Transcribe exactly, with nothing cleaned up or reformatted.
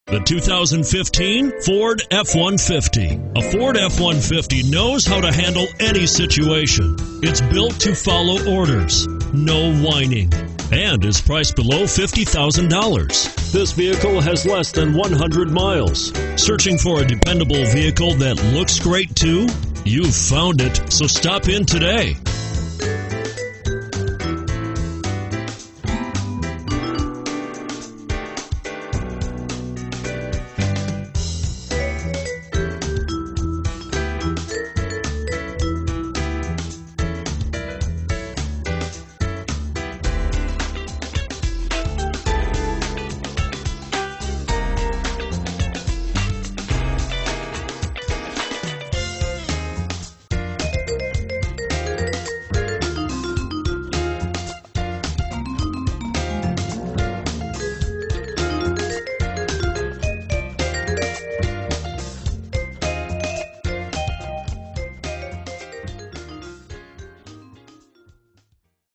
The two thousand fifteen Ford F one fifty. A Ford F one fifty knows how to handle any situation. It's built to follow orders, no whining, and is priced below fifty thousand dollars. This vehicle has less than one hundred miles. Searching for a dependable vehicle that looks great too? You've found it, so stop in today.